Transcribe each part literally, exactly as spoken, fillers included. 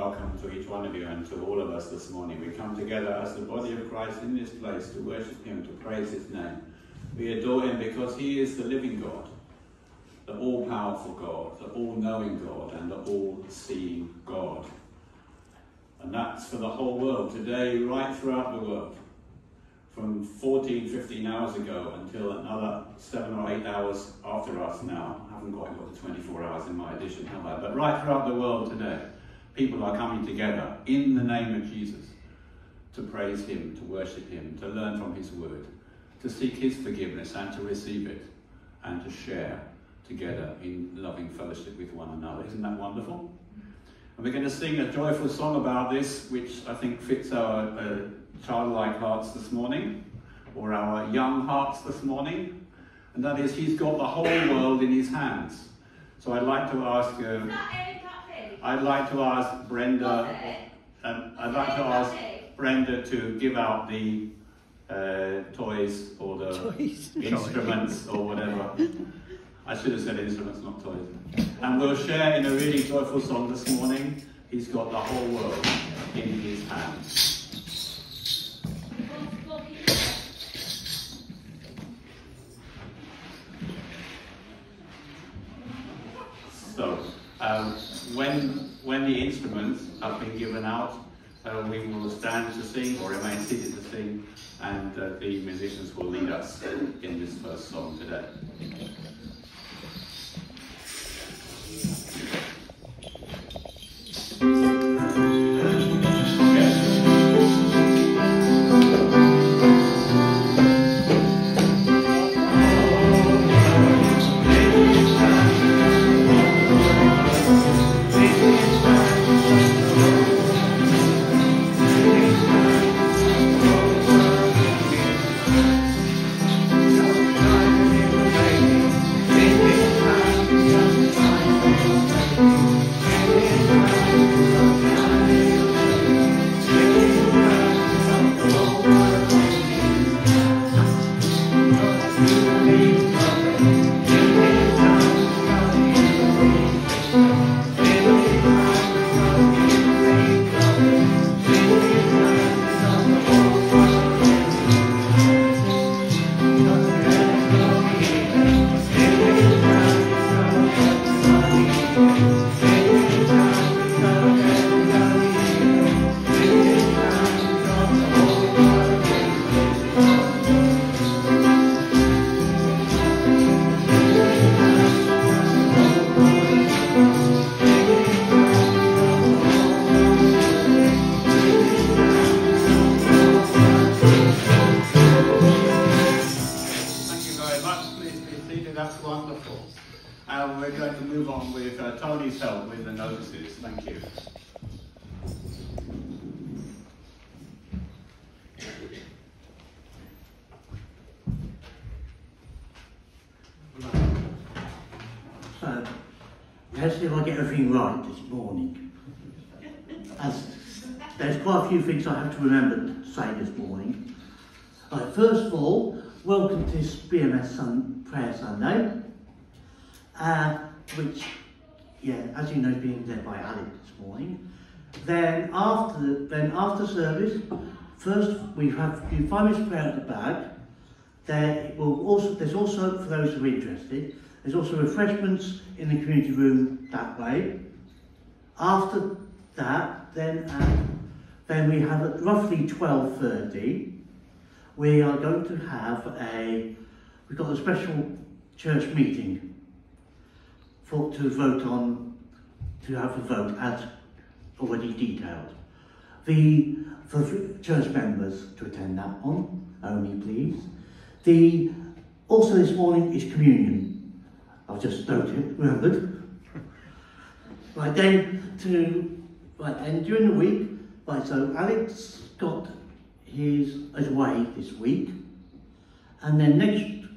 welcome to each one of you and to all of us this morning. We come together as the body of Christ in this place to worship him, to praise his name. We adore him because he is the living God, the all-powerful God, the all-knowing God, and the all-seeing God. And that's for the whole world today, right throughout the world. From fourteen, fifteen hours ago until another seven or eight hours after us now. I haven't quite got the twenty-four hours in my edition, have I? But right throughout the world today, people are coming together in the name of Jesus to praise him, to worship him, to learn from his word, to seek his forgiveness and to receive it, and to share together in loving fellowship with one another. Isn't that wonderful? And we're going to sing a joyful song about this, which I think fits our uh, childlike hearts this morning, or our young hearts this morning, and that is, he's got the whole world in his hands. So I'd like to ask, uh, I'd like to ask Brenda, um, I'd like to ask Brenda to give out the uh, toys or the toys. instruments or whatever. I should have said instruments, not toys. And we'll share in a really joyful song this morning. He's got the whole world in his hands. So, um, when when the instruments have been given out, uh, we will stand to sing or remain seated to sing, and uh, the musicians will lead us in this first song today. Let's see if I get everything right this morning. As there's quite a few things I have to remember to say this morning. Right, first of all, welcome to this B M S Sun Prayer Sunday, uh, which, yeah, as you know, is being led by Alec this morning. Then after, then after service, first we have you five minutes prayer at the back. There will also there's also, for those who are interested, there's also refreshments in the community room that way. After that, then uh, then we have at roughly twelve thirty. We are going to have a we've got a special church meeting for to vote on to have a vote as already detailed. The for church members to attend that one only, please. The also this morning is communion. I've just noted, remembered. Right, then to, right, and during the week, right, so Alex got his, his away this week, and then next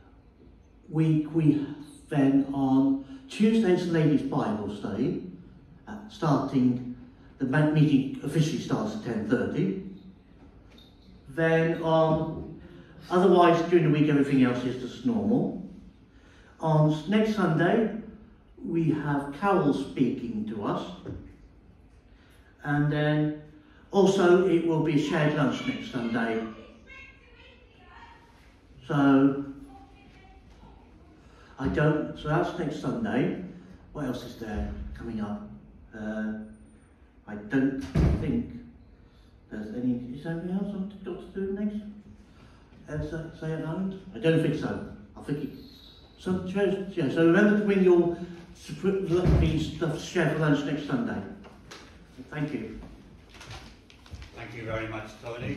week we, then on Tuesday's Ladies' Bible Study, uh, starting, the meeting officially starts at ten thirty. Then on, otherwise during the week everything else is just normal. On next Sunday, we have Carol speaking to us. And then also it will be a shared lunch next Sunday. So I don't, so that's next Sunday. What else is there coming up? Uh, I don't think there's any, is there anything else I've got to do next? Else say at home? I don't think so. I think it's, so, yeah, so remember to bring your stuff to share for lunch next Sunday. Thank you. Thank you very much, Tony.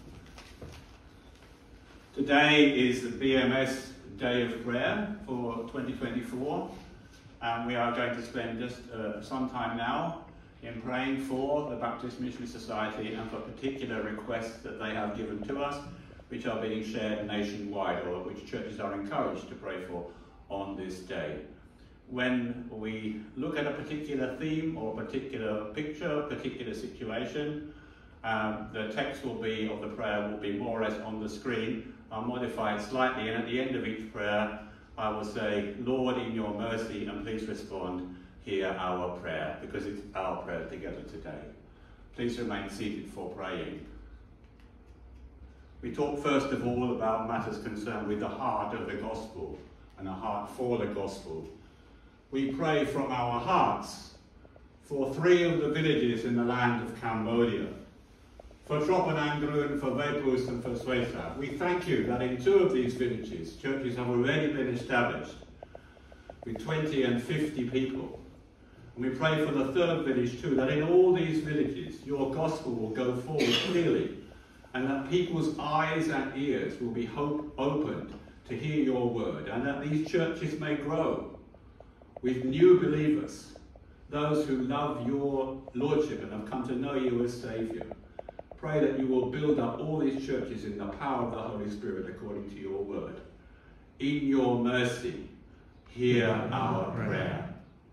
Today is the B M S Day of Prayer for twenty twenty-four, and we are going to spend just uh, some time now in praying for the Baptist Missionary Society and for particular requests that they have given to us, which are being shared nationwide, or which churches are encouraged to pray for on this day. When we look at a particular theme or a particular picture, a particular situation, um, the text will be, of the prayer will be more or less on the screen. I'll modify it slightly, and at the end of each prayer, I will say, Lord, in your mercy, and please respond, hear our prayer, because it's our prayer together today. Please remain seated for praying. We talk first of all about matters concerned with the heart of the gospel and a heart for the gospel. We pray from our hearts for three of the villages in the land of Cambodia, for Tropenangru, for Vepus and for Suesa. We thank you that in two of these villages, churches have already been established with twenty and fifty people. And we pray for the third village too, that in all these villages your gospel will go forward clearly, and that people's eyes and ears will be hope opened to hear your word, and that these churches may grow with new believers, those who love your lordship and have come to know you as Saviour. Pray that you will build up all these churches in the power of the Holy Spirit according to your word. In your mercy, hear our prayer.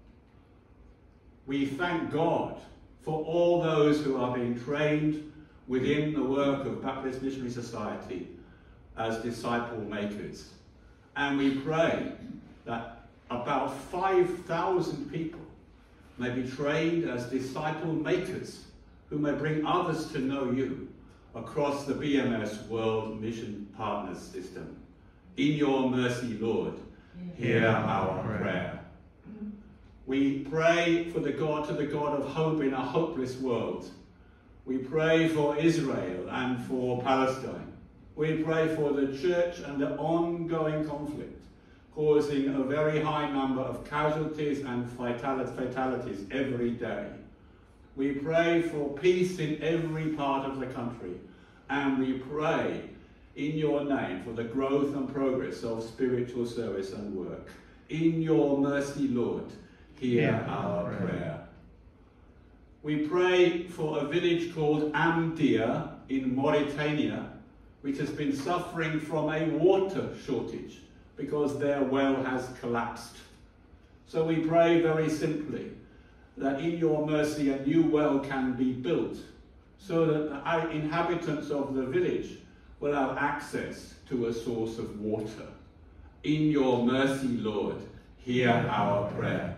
We thank God for all those who are being trained within the work of Baptist Missionary Society as disciple makers. And we pray that about five thousand people may be trained as disciple makers who may bring others to know you across the B M S World Mission Partners system. In your mercy, Lord, hear our prayer. We pray for the God to the God of hope in a hopeless world. We pray for Israel and for Palestine. We pray for the church and the ongoing conflict, causing a very high number of casualties and fatalities every day. We pray for peace in every part of the country, and we pray in your name for the growth and progress of spiritual service and work. In your mercy, Lord, hear yeah, our prayer. prayer. We pray for a village called Amdia in Mauritania, which has been suffering from a water shortage because their well has collapsed. So we pray very simply that in your mercy a new well can be built so that the inhabitants of the village will have access to a source of water. In your mercy, Lord, hear our prayer.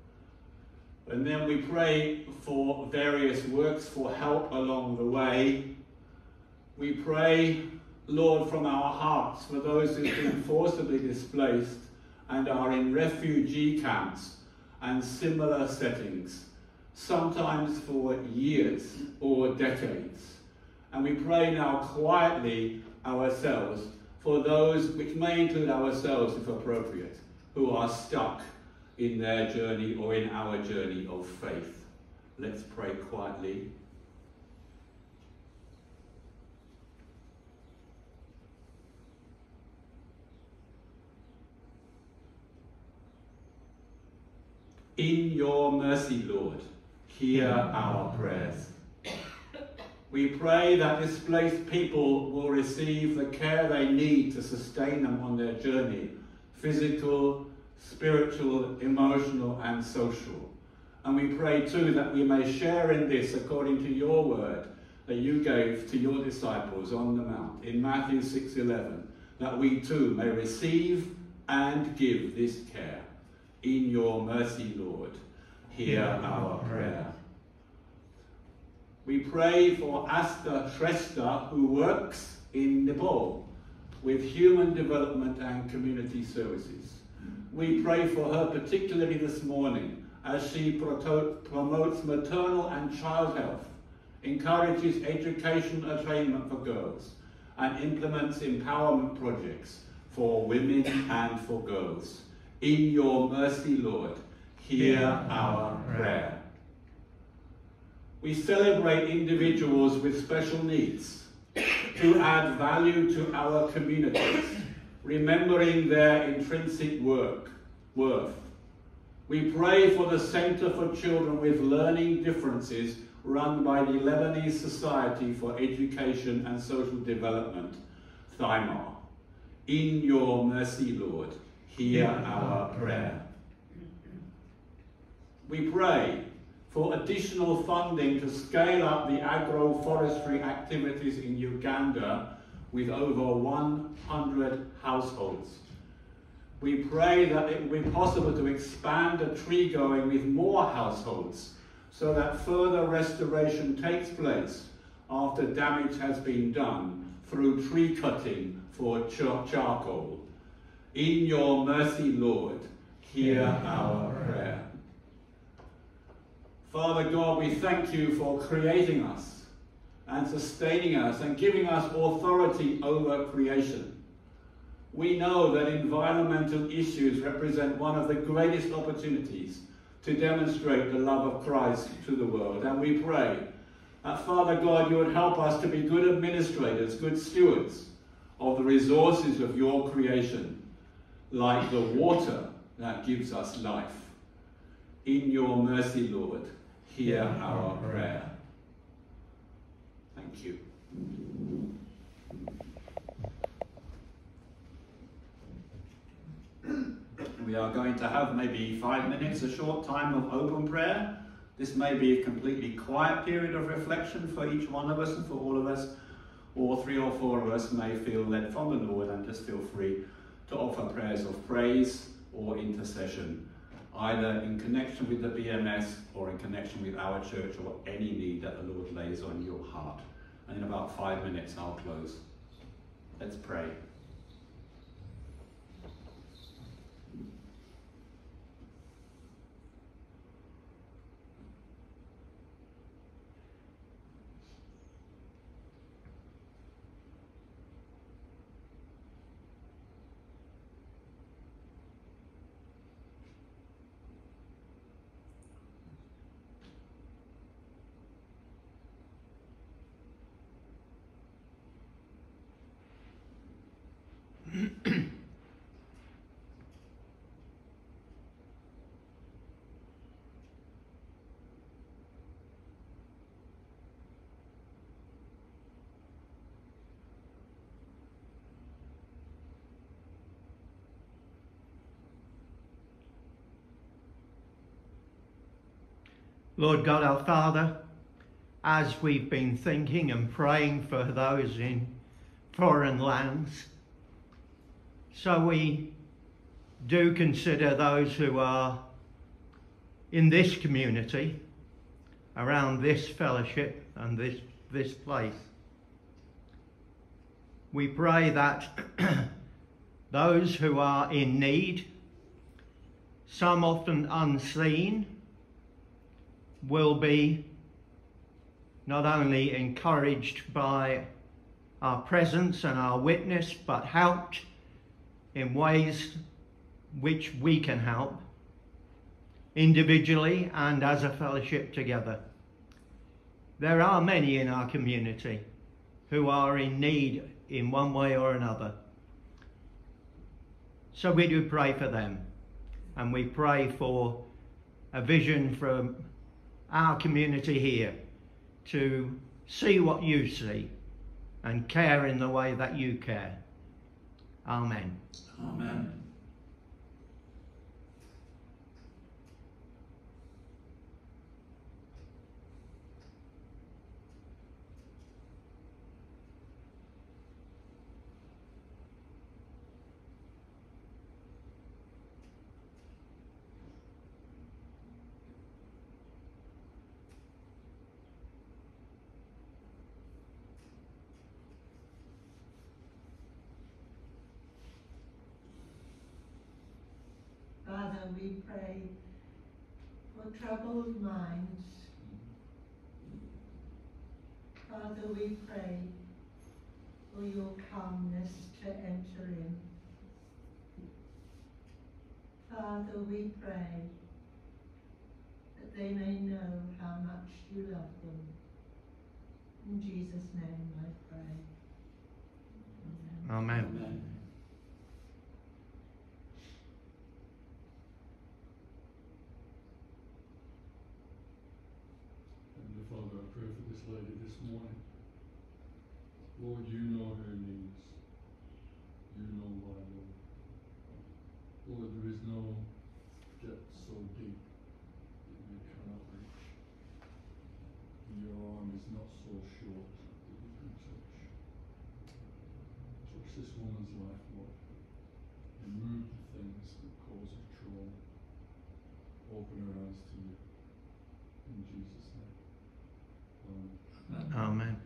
And then we pray for various works for help along the way. We pray, Lord, from our hearts for those who've been forcibly displaced and are in refugee camps and similar settings, sometimes for years or decades. And we pray now quietly ourselves for those, which may include ourselves if appropriate, who are stuck in their journey or in our journey of faith. Let's pray quietly. In your mercy, Lord, hear our prayers. We pray that displaced people will receive the care they need to sustain them on their journey, physical, spiritual, emotional, and social. And we pray too that we may share in this according to your word that you gave to your disciples on the mount in Matthew six eleven, that we too may receive and give this care. In your mercy, Lord, hear our prayer. We pray for Asta Shrestha, who works in Nepal with human development and community services. We pray for her particularly this morning as she promotes maternal and child health, encourages education attainment for girls, and implements empowerment projects for women and for girls. In your mercy, Lord, hear our prayer. We celebrate individuals with special needs to add value to our communities, remembering their intrinsic work, worth. We pray for the Centre for Children with Learning Differences run by the Lebanese Society for Education and Social Development, T H I M A R. In your mercy, Lord, hear our prayer. We pray for additional funding to scale up the agroforestry activities in Uganda with over one hundred households. We pray that it will be possible to expand the tree going with more households so that further restoration takes place after damage has been done through tree cutting for char charcoal. In your mercy, Lord, hear our prayer. Father God, we thank you for creating us and sustaining us and giving us authority over creation. We know that environmental issues represent one of the greatest opportunities to demonstrate the love of Christ to the world. And we pray that, Father God, you would help us to be good administrators, good stewards of the resources of your creation, like the water that gives us life. In your mercy, Lord, hear our prayer. Thank you. We are going to have maybe five minutes, a short time of open prayer. This may be a completely quiet period of reflection for each one of us and for all of us, or three or four of us may feel led from the Lord and just feel free to offer prayers of praise or intercession, either in connection with the B M S or in connection with our church or any need that the Lord lays on your heart. And in about five minutes I'll close. Let's pray. Lord God, our Father, as we've been thinking and praying for those in foreign lands, so we do consider those who are in this community, around this fellowship and this, this place. We pray that those who are in need, some often unseen, will be not only encouraged by our presence and our witness, but helped in ways which we can help, individually and as a fellowship together. There are many in our community who are in need in one way or another. So we do pray for them, and we pray for a vision from our community here to see what you see and care in the way that you care. Amen. Amen. we pray for troubled minds. Father, we pray for your calmness to enter in. Father, we pray that they may know how much you love them. In Jesus' name I pray. Amen. Amen. Heavenly Father, I pray for this lady this morning. Lord, you know her needs. You know why, Lord. Lord, there is no depth so deep that you cannot reach. And your arm is not so short that you can touch. Touch this woman's life, Lord. Remove the things that cause her trauma. Open her eyes to you. In Jesus' name. Amen. Amen.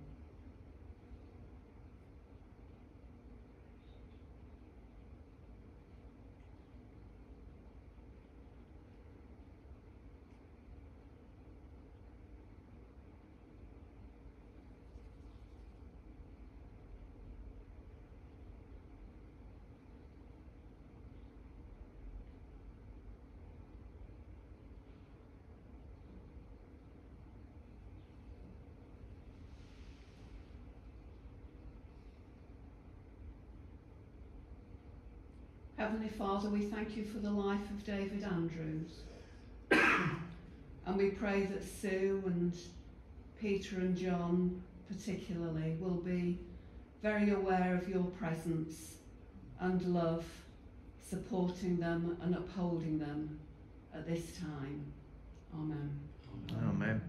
Heavenly Father, we thank you for the life of David Andrews. And we pray that Sue and Peter and John particularly will be very aware of your presence and love, supporting them and upholding them at this time. Amen. Amen.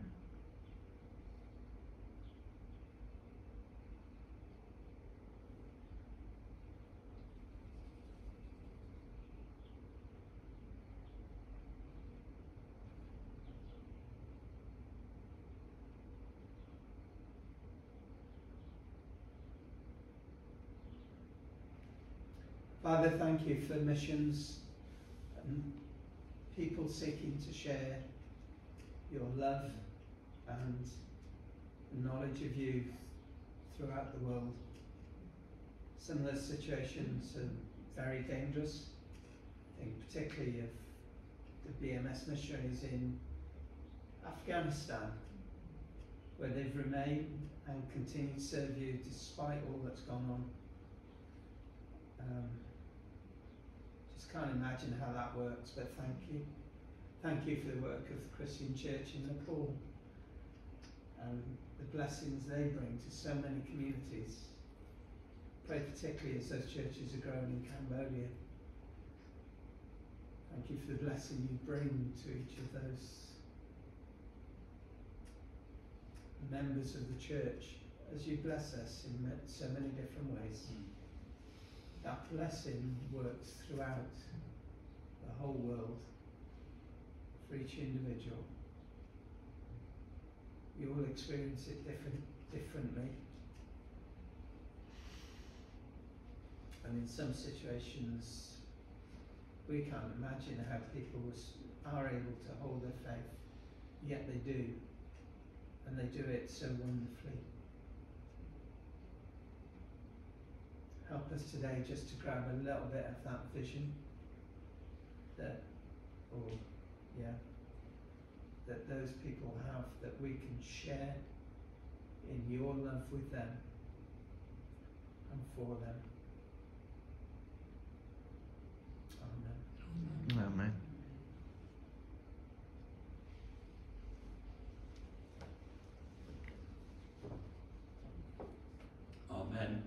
Father, thank you for missions and people seeking to share your love and the knowledge of you throughout the world. Some of those situations are very dangerous. I think particularly of the B M S missionaries in Afghanistan, where they've remained and continued to serve you despite all that's gone on. Um, just can't imagine how that works, but thank you. Thank you for the work of the Christian Church in Nepal and the blessings they bring to so many communities. Pray particularly as those churches are growing in Cambodia. Thank you for the blessing you bring to each of those members of the church as you bless us in so many different ways. That blessing works throughout the whole world for each individual. You all experience it different, differently. And in some situations, we can't imagine how people was, are able to hold their faith, yet they do. And they do it so wonderfully. Help us today just to grab a little bit of that vision that, or yeah, that those people have, that we can share in your love with them and for them. Amen. Amen. Amen.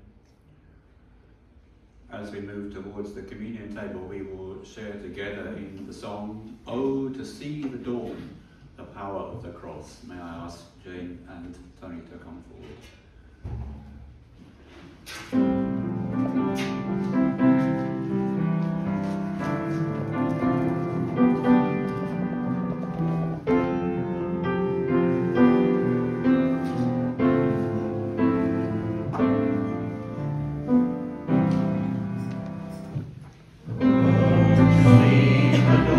As we move towards the communion table, we will share together in the song, "Oh, to see the dawn, the power of the cross." May I ask Jane and Tony to come forward. See the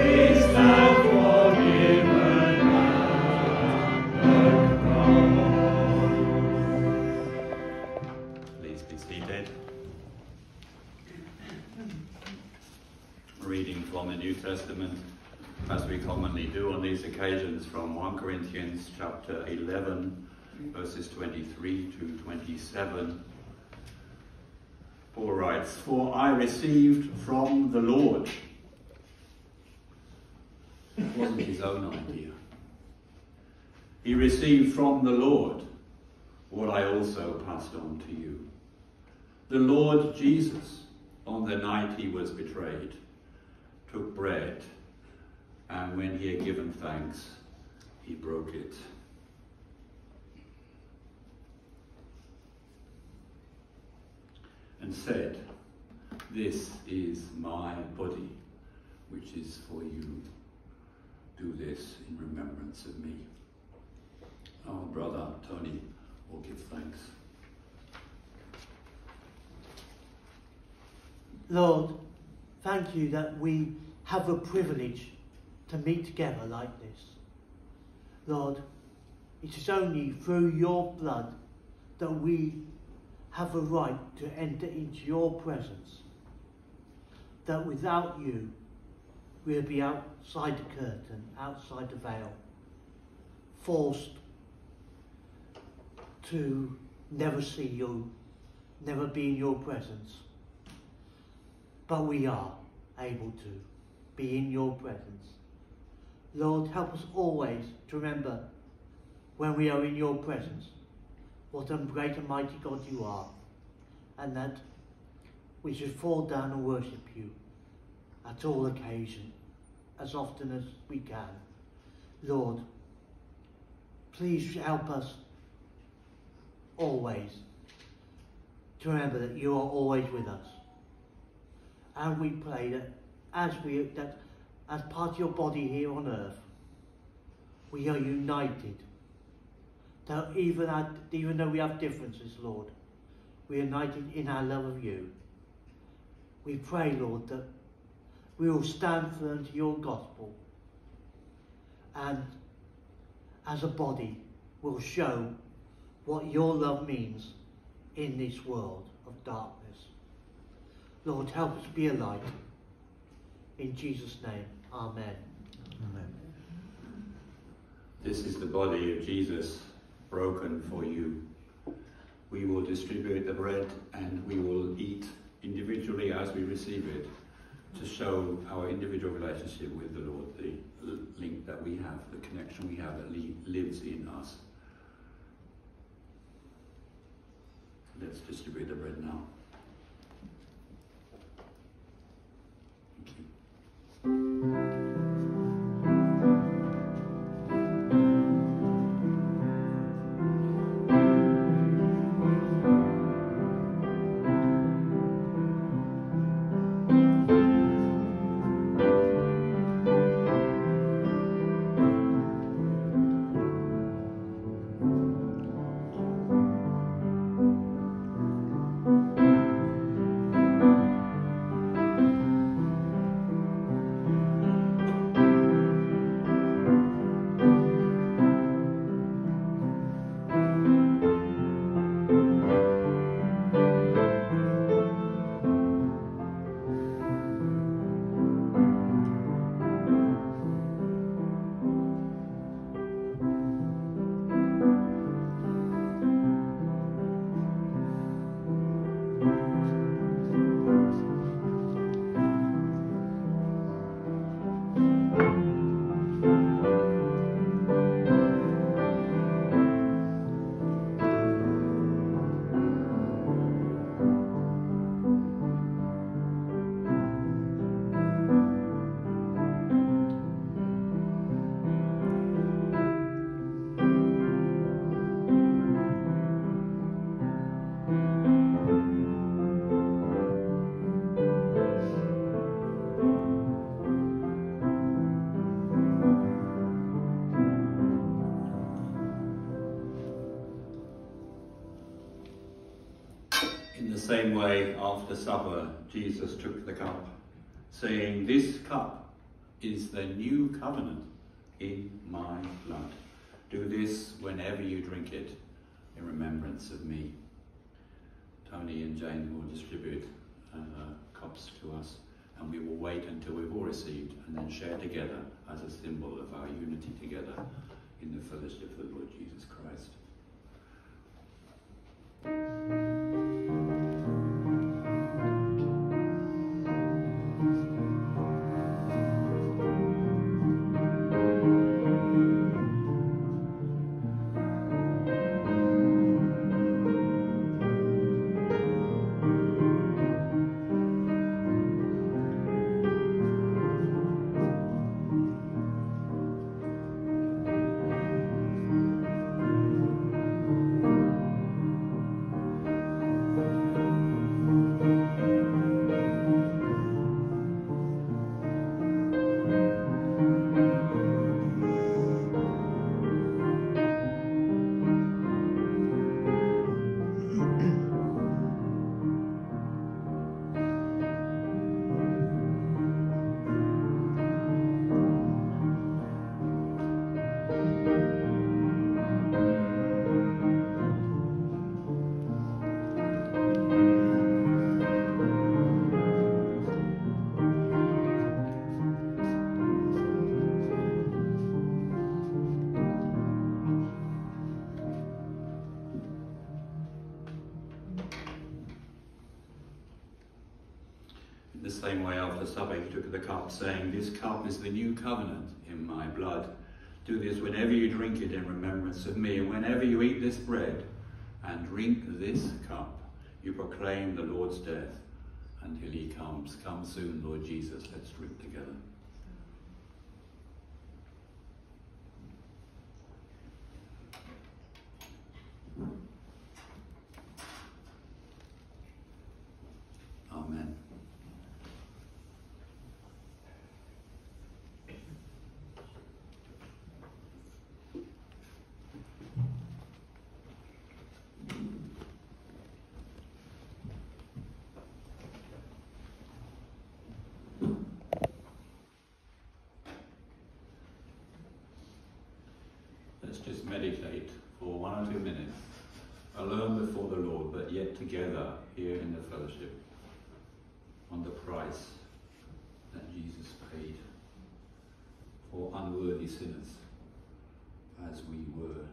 Reading from the New Testament, as we commonly do on these occasions, from First Corinthians chapter eleven, verses twenty-three to twenty-seven. Paul writes, "For I received from the Lord." It wasn't his own idea. He received from the Lord what I also passed on to you. The Lord Jesus, on the night he was betrayed, took bread, and when he had given thanks, he broke it. And said, "This is my body, which is for you. Do this in remembrance of me." Our brother Tony will give thanks. Lord, thank you that we have the privilege to meet together like this. Lord, it is only through your blood that we have the right to enter into your presence. That without you, we'll be outside the curtain, outside the veil, forced to never see you, never be in your presence. But we are able to be in your presence. Lord, help us always to remember when we are in your presence what a great and mighty God you are, and that we should fall down and worship you at all occasions, as often as we can. Lord, please help us always to remember that you are always with us. And we pray that as we that as part of your body here on earth, we are united. That even at, even though we have differences, Lord, we are united in our love of you. We pray, Lord, that we will stand firm to your gospel, and as a body will show what your love means in this world of darkness. Lord, help us be a light. In Jesus' name, amen. Amen. This is the body of Jesus broken for you. We will distribute the bread and we will eat individually as we receive it to show our individual relationship with the Lord, the link that we have, the connection we have that li- lives in us. Let's distribute the bread now. Thank you. In the same way, after supper, Jesus took the cup, saying, "This cup is the new covenant in my blood. Do this whenever you drink it in remembrance of me. Tony and Jane will distribute uh, cups to us, and we will wait until we've all received and then share together as a symbol of our unity together in the fellowship of the Lord Jesus Christ. The same way after supper he took the cup, saying, "This cup is the new covenant in my blood. Do this whenever you drink it in remembrance of me. And whenever you eat this bread and drink this cup, you proclaim the Lord's death until he comes. Come soon, Lord Jesus. Let's drink together." Amen. Let's just meditate for one or two minutes, alone before the Lord, but yet together here in the fellowship, on the price that Jesus paid for unworthy sinners as we were.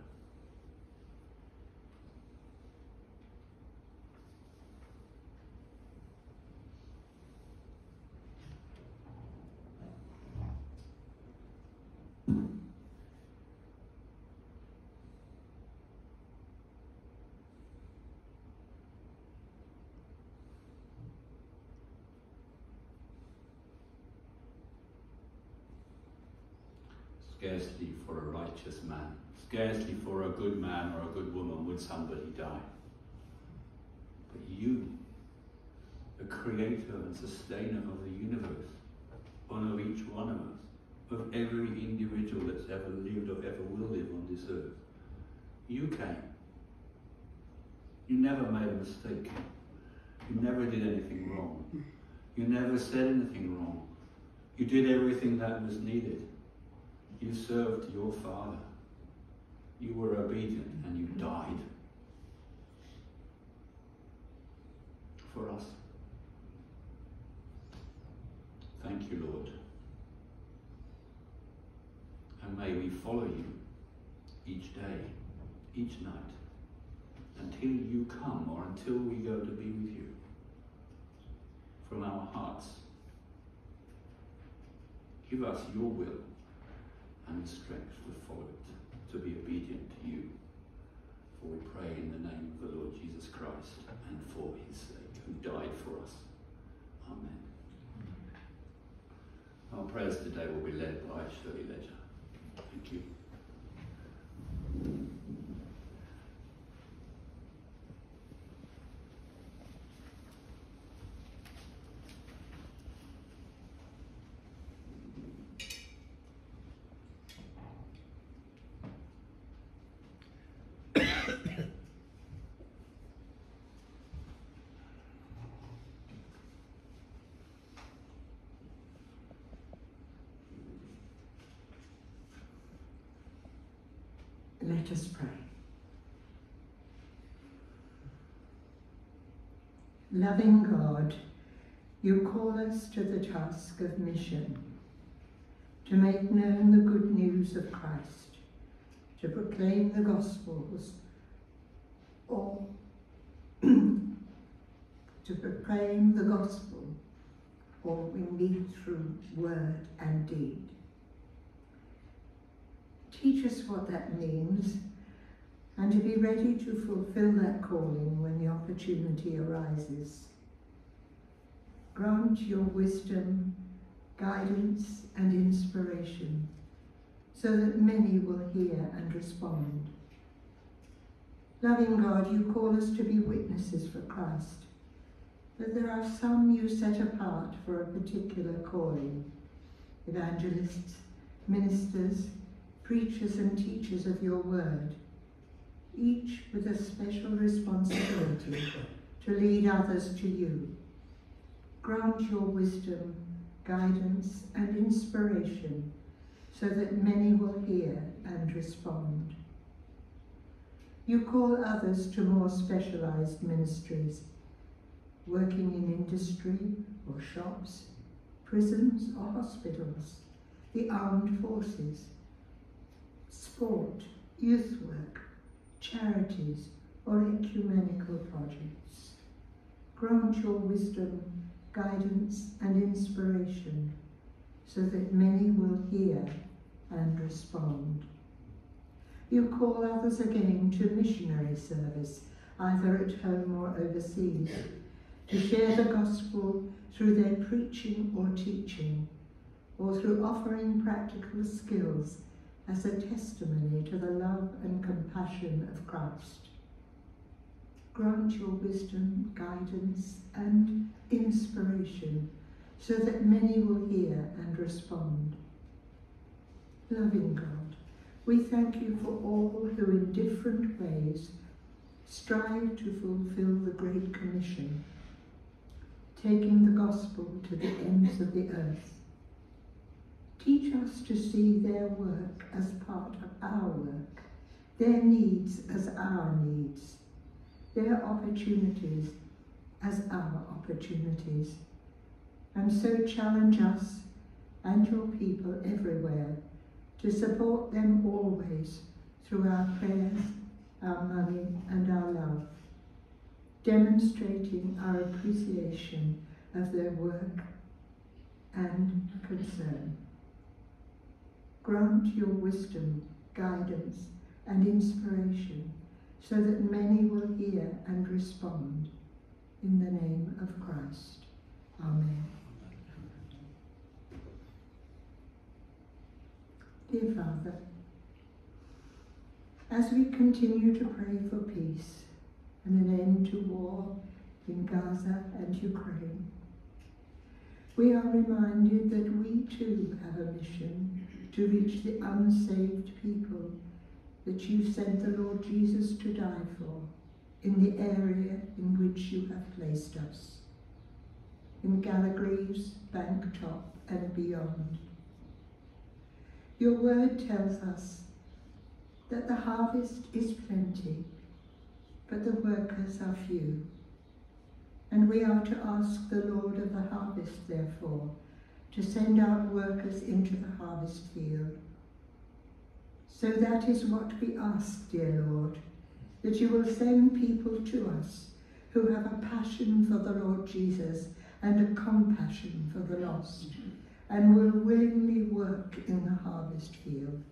Scarcely for a righteous man, scarcely for a good man or a good woman would somebody die. But you, the creator and sustainer of the universe, one of each one of us, of every individual that's ever lived or ever will live on this earth, you came. You never made a mistake. You never did anything wrong. You never said anything wrong. You did everything that was needed. You served your Father. You were obedient and you died for us. Thank you, Lord. And may we follow you each day, each night, until you come or until we go to be with you from our hearts. Give us your will and the strength to follow it, to be obedient to you. For we pray in the name of the Lord Jesus Christ and for his sake, who died for us. Amen. Our prayers today will be led by Shirley Ledger. Thank you. Let us pray. Loving God, you call us to the task of mission, to make known the good news of Christ, to proclaim the Gospels, or to proclaim the Gospel, or we meet through word and deed. Teach us what that means, and to be ready to fulfill that calling when the opportunity arises. Grant your wisdom, guidance, and inspiration, so that many will hear and respond. Loving God, you call us to be witnesses for Christ, but there are some you set apart for a particular calling: evangelists, ministers, preachers and teachers of your word, each with a special responsibility to lead others to you. Grant your wisdom, guidance and inspiration so that many will hear and respond. You call others to more specialized ministries, working in industry or shops, prisons or hospitals, the armed forces, sport, youth work, charities or ecumenical projects. Grant your wisdom, guidance and inspiration so that many will hear and respond. You call others again to missionary service, either at home or overseas, to share the gospel through their preaching or teaching, or through offering practical skills as a testimony to the love and compassion of Christ. Grant your wisdom, guidance and inspiration so that many will hear and respond. Loving God, we thank you for all who in different ways strive to fulfill the Great Commission, taking the gospel to the ends of the earth. Teach us to see their work as part of our work, their needs as our needs, their opportunities as our opportunities, and so challenge us and your people everywhere to support them always through our prayers, our money and our love, demonstrating our appreciation of their work and concern. Grant your wisdom, guidance and inspiration so that many will hear and respond. In the name of Christ. Amen. Dear Father, as we continue to pray for peace and an end to war in Gaza and Ukraine, we are reminded that we too have a mission to reach the unsaved people that you sent the Lord Jesus to die for in the area in which you have placed us, in Gallagreaves, Banktop and beyond. Your word tells us that the harvest is plenty, but the workers are few. And we are to ask the Lord of the harvest, therefore, to send out workers into the harvest field. So that is what we ask, dear Lord, that you will send people to us who have a passion for the Lord Jesus and a compassion for the lost, and will willingly work in the harvest field.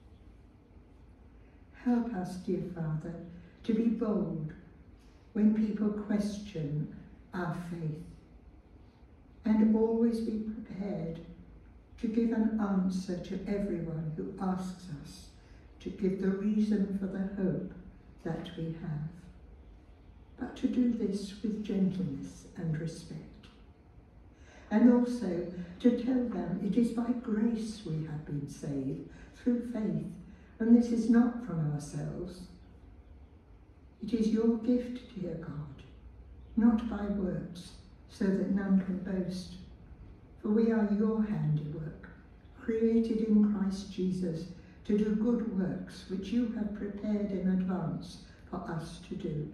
Help us, dear Father, to be bold when people question our faith, and always be prepared to give an answer to everyone who asks us to give the reason for the hope that we have, but to do this with gentleness and respect. And also to tell them it is by grace we have been saved, through faith, and this is not from ourselves. It is your gift, dear God, not by works, so that none can boast. For we are your handiwork, created in Christ Jesus to do good works which you have prepared in advance for us to do.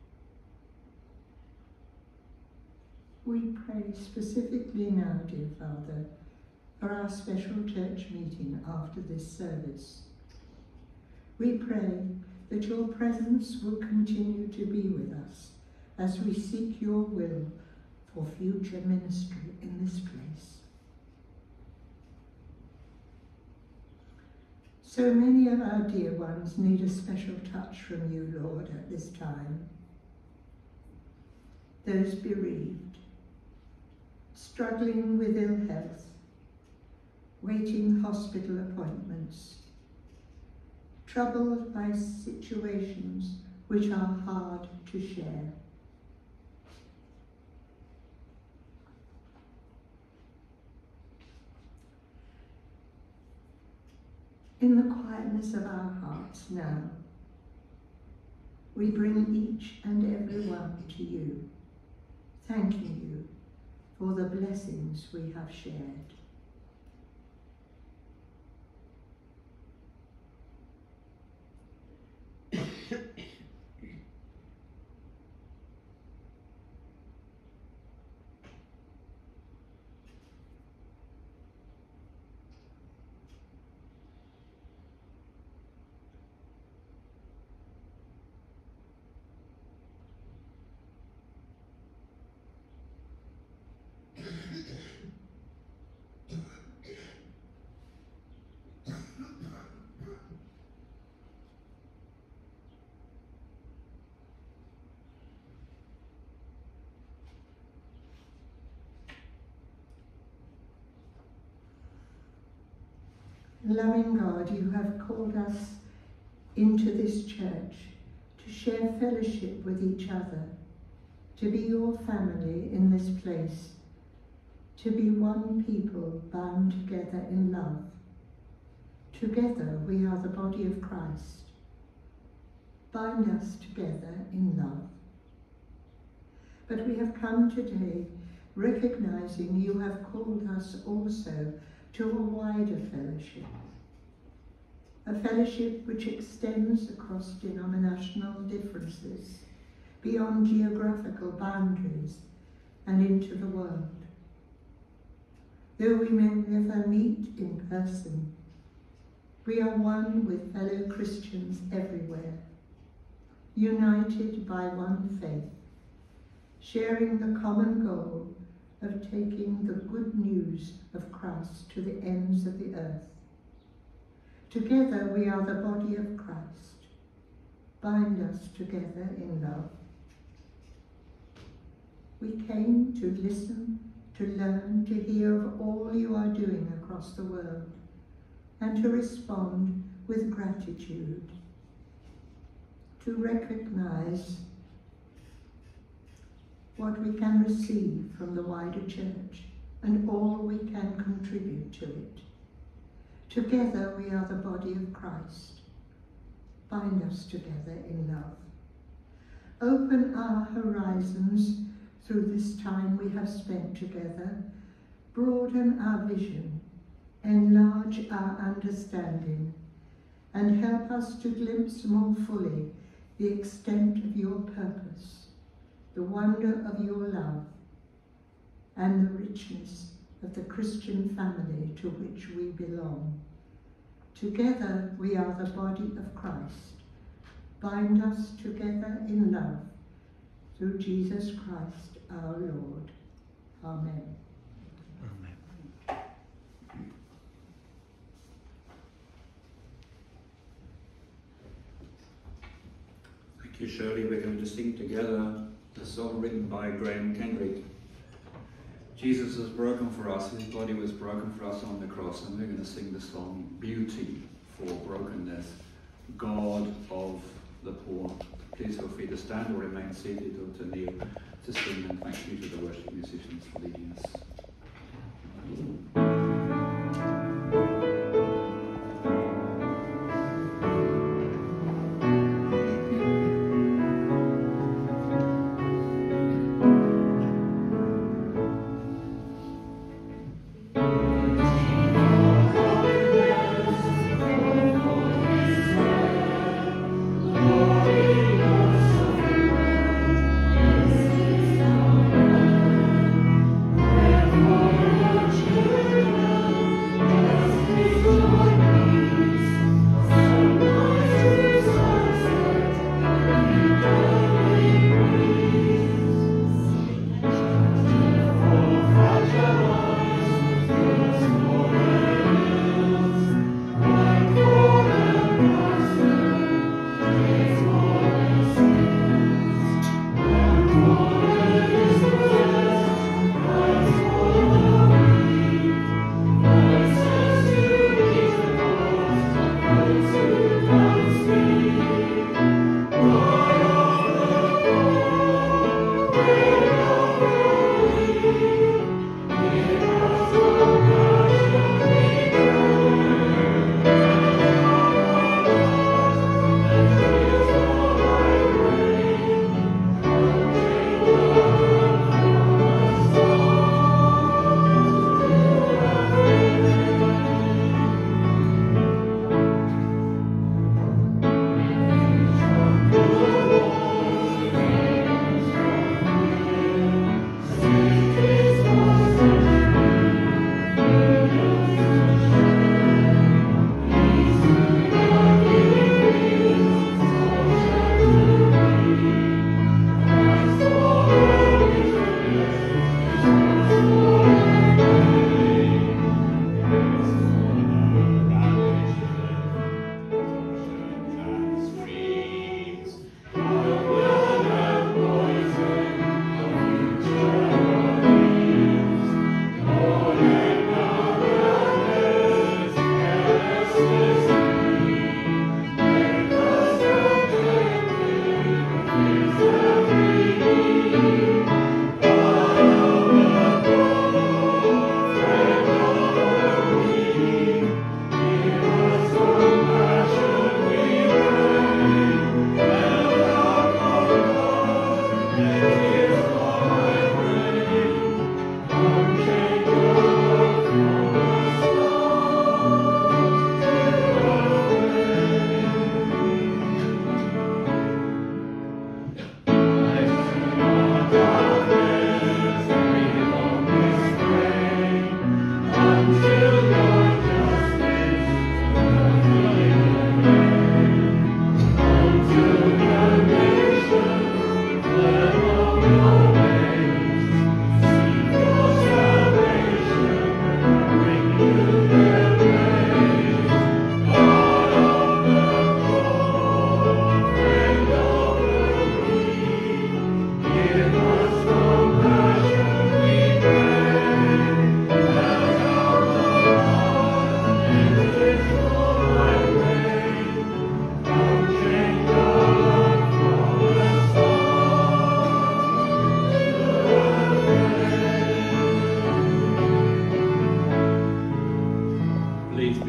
We pray specifically now, dear Father, for our special church meeting after this service. We pray that your presence will continue to be with us as we seek your will for future ministry in this place. So many of our dear ones need a special touch from you, Lord, at this time. Those bereaved, struggling with ill health, waiting hospital appointments, troubled by situations which are hard to share. In the quietness of our hearts now, we bring each and every one to you, thanking you for the blessings we have shared. Loving God, you have called us into this church to share fellowship with each other, to be your family in this place, to be one people bound together in love. Together we are the body of Christ. Bind us together in love. But we have come today recognizing you have called us also to a wider fellowship, a fellowship which extends across denominational differences, beyond geographical boundaries and into the world. Though we may never meet in person, we are one with fellow Christians everywhere, united by one faith, sharing the common goal of taking the good news of Christ to the ends of the earth. Together we are the body of Christ. Bind us together in love. We came to listen, to learn, to hear of all you are doing across the world, and to respond with gratitude, to recognize what we can receive from the wider church and all we can contribute to it. Together we are the body of Christ. Bind us together in love. Open our horizons through this time we have spent together. Broaden our vision, enlarge our understanding, and help us to glimpse more fully the extent of your purpose, the wonder of your love, and the richness of the Christian family to which we belong. Together we are the body of Christ. Bind us together in love, through Jesus Christ our Lord. Amen. Amen. Thank you, Shirley. We're going to sing together the song written by Graham Kendrick. Jesus was broken for us, his body was broken for us on the cross, and we're going to sing the song Beauty for Brokenness, God of the Poor. Please feel free to stand or remain seated or to kneel to sing, and thank you to the worship musicians for leading us. Thank you.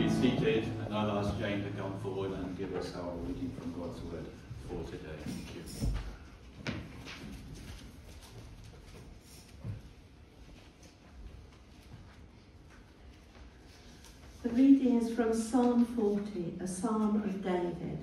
be seated, and I'll ask Jane to come forward and give us our reading from God's Word for today. Thank you. The reading is from Psalm forty, a psalm of David.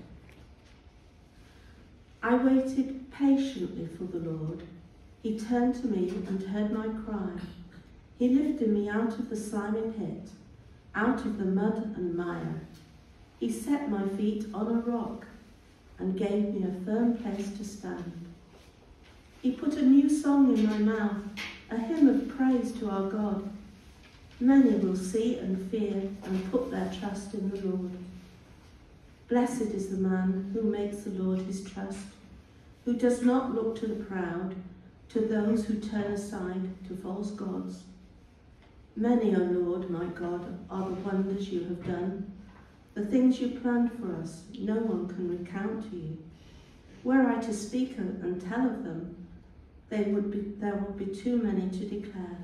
I waited patiently for the Lord. He turned to me and heard my cry. He lifted me out of the slimy pit, out of the mud and mire. He set my feet on a rock and gave me a firm place to stand. He put a new song in my mouth, a hymn of praise to our God. Many will see and fear and put their trust in the Lord. Blessed is the man who makes the Lord his trust, who does not look to the proud, to those who turn aside to false gods. Many, O Lord, my God, are the wonders you have done. The things you planned for us, no one can recount to you. Were I to speak and tell of them, they would be, there would be too many to declare.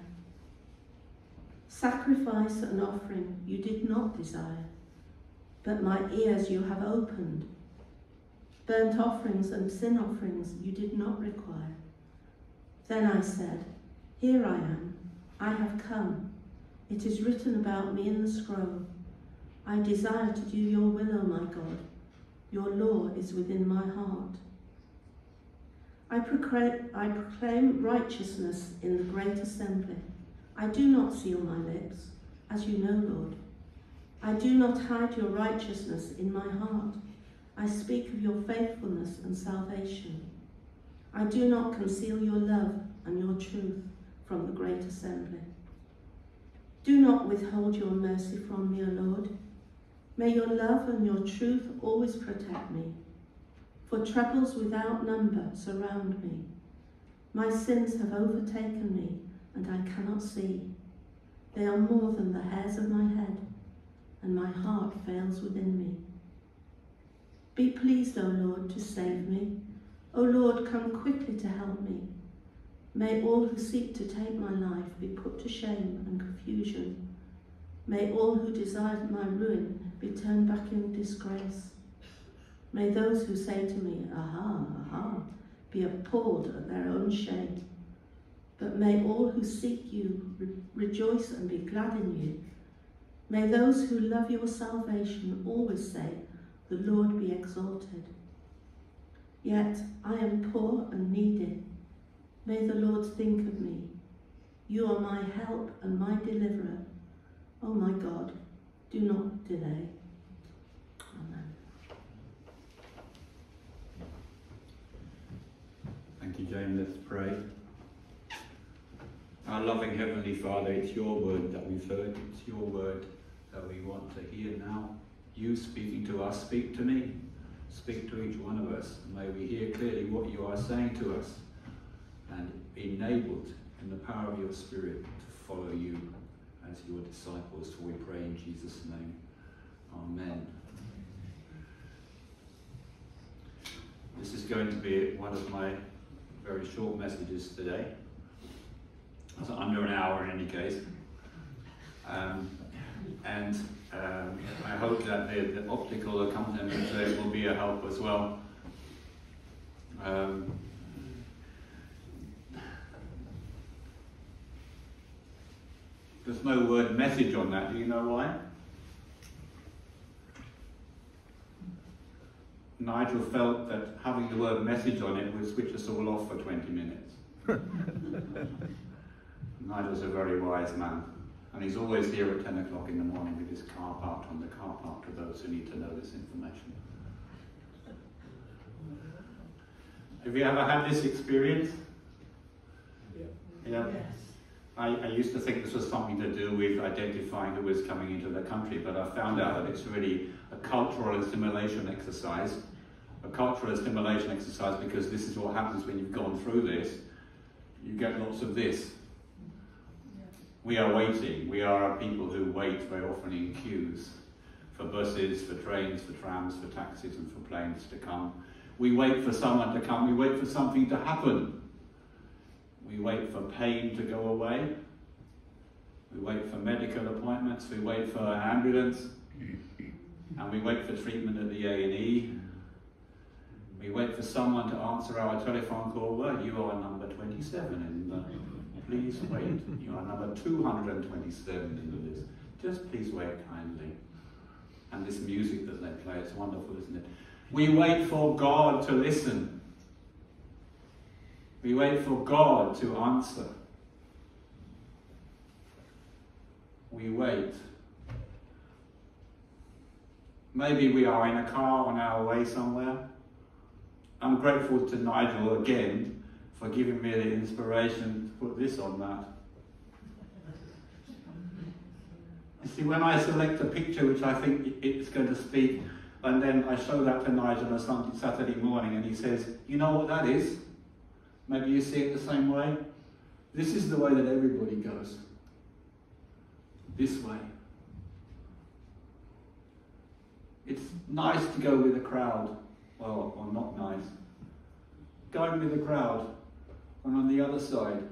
Sacrifice and offering you did not desire, but my ears you have opened. Burnt offerings and sin offerings you did not require. Then I said, here I am, I have come. It is written about me in the scroll. I desire to do your will, O my God. Your law is within my heart. I proclaim, I proclaim righteousness in the great assembly. I do not seal my lips, as you know, Lord. I do not hide your righteousness in my heart. I speak of your faithfulness and salvation. I do not conceal your love and your truth from the great assembly. Do not withhold your mercy from me, O Lord. May your love and your truth always protect me. For troubles without number surround me. My sins have overtaken me, and I cannot see. They are more than the hairs of my head, and my heart fails within me. Be pleased, O Lord, to save me. O Lord, come quickly to help me. May all who seek to take my life be put to shame and confusion. May all who desire my ruin be turned back in disgrace. May those who say to me, aha, aha, be appalled at their own shame. But may all who seek you re rejoice and be glad in you. May those who love your salvation always say, the Lord be exalted. Yet I am poor and needy. May the Lord think of me. You are my help and my deliverer. Oh my God, do not delay. Amen. Thank you, Jane. Let's pray. Our loving Heavenly Father, it's your word that we've heard. It's your word that we want to hear now. You speaking to us, speak to me. Speak to each one of us. May we hear clearly what you are saying to us and be enabled in the power of your Spirit to follow you as your disciples. For we pray in Jesus' name. Amen. This is going to be one of my very short messages today. It's under an hour in any case. Um, and um, I hope that the, the optical accompaniment uh, will be a help as well. Um, there's no word message on that. Do you know why? Nigel felt that having the word message on it would switch us all off for twenty minutes. Nigel's a very wise man, and he's always here at ten o'clock in the morning with his car parked on the car park to those who need to know this information. Have you ever had this experience? Yeah. Yeah. Yes. I, I used to think this was something to do with identifying who was coming into the country, but I found out that it's really a cultural assimilation exercise. A cultural assimilation exercise because this is what happens when you've gone through this. You get lots of this. We are waiting. We are people who wait very often in queues for buses, for trains, for trams, for taxis and for planes to come. We wait for someone to come. We wait for something to happen. We wait for pain to go away. We wait for medical appointments. We wait for an ambulance. And we wait for treatment at the A and E. We wait for someone to answer our telephone call. Well, you are number twenty-seven in the... Please wait. You are number two hundred twenty-seven in the list. Just please wait kindly. And this music that they play, it's wonderful, isn't it? We wait for God to listen. We wait for God to answer. We wait. Maybe we are in a car on our way somewhere. I'm grateful to Nigel again for giving me the inspiration to put this on that. You see, when I select a picture which I think it's going to speak, and then I show that to Nigel on a Sunday, Saturday morning, and he says, you know what that is? Maybe you see it the same way. This is the way that everybody goes. This way. It's nice to go with the crowd. Well, or not nice. Going with the crowd, and on the other side,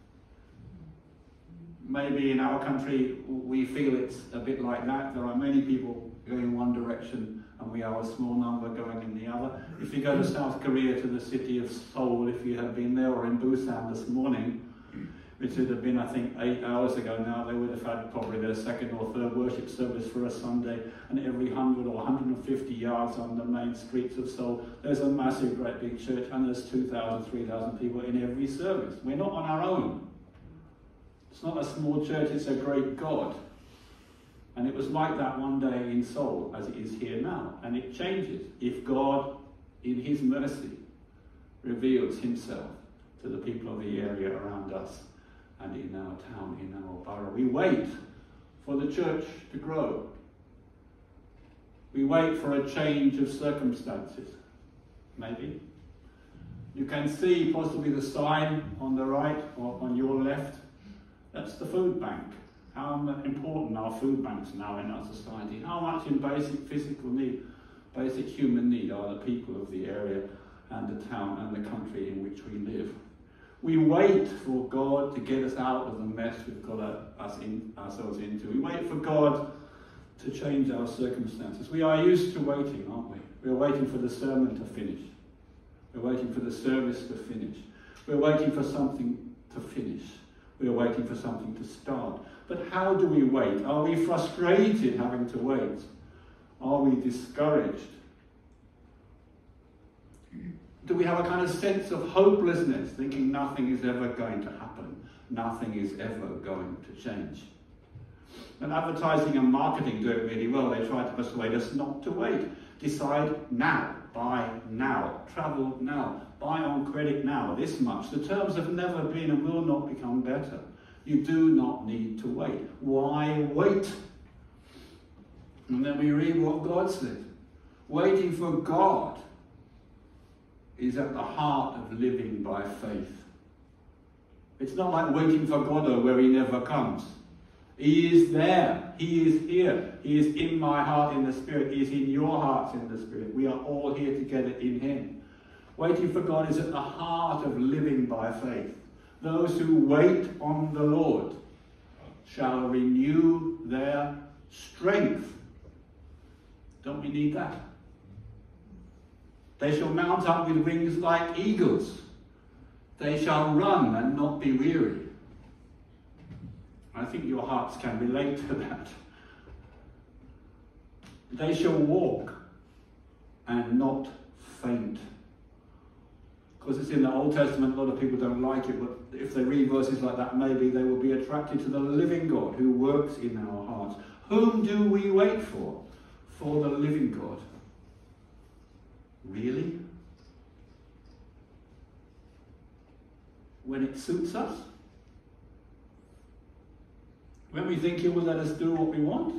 maybe in our country we feel it's a bit like that. There are many people going in one direction and we are a small number going in the other. If you go to South Korea, to the city of Seoul, if you have been there, or in Busan this morning, which would have been, I think, eight hours ago now, they would have had probably their second or third worship service for a Sunday, and every hundred or one hundred fifty yards on the main streets of Seoul, there's a massive, great big church, and there's two thousand, three thousand people in every service. We're not on our own. It's not a small church, it's a great God. And it was like that one day in Seoul, as it is here now. And it changes if God, in his mercy, reveals himself to the people of the area around us and in our town, in our borough. We wait for the church to grow. We wait for a change of circumstances, maybe. You can see possibly the sign on the right or on your left. That's the food bank. How important are food banks now in our society? How much in basic physical need, basic human need are the people of the area and the town and the country in which we live? We wait for God to get us out of the mess we've got us in, ourselves into. We wait for God to change our circumstances. We are used to waiting, aren't we? We're waiting for the sermon to finish. We're waiting for the service to finish. We're waiting for something to finish. We're waiting for something to start. But how do we wait? Are we frustrated having to wait? Are we discouraged? Do we have a kind of sense of hopelessness, thinking nothing is ever going to happen, nothing is ever going to change? And advertising and marketing do it really well. They try to persuade us not to wait. Decide now, buy now, travel now, buy on credit now, this much. The terms have never been and will not become better. You do not need to wait. Why wait? And then we read what God said. Waiting for God is at the heart of living by faith. It's not like waiting for Godot where he never comes. He is there. He is here. He is in my heart in the Spirit. He is in your hearts in the Spirit. We are all here together in him. Waiting for God is at the heart of living by faith. Those who wait on the Lord shall renew their strength. Don't we need that? They shall mount up with wings like eagles. They shall run and not be weary. I think your hearts can relate to that. They shall walk and not faint. Because it's in the Old Testament, a lot of people don't like it, but if they read verses like that, maybe they will be attracted to the living God who works in our hearts. Whom do we wait for? For the living God. Really? When it suits us? When we think he will let us do what we want?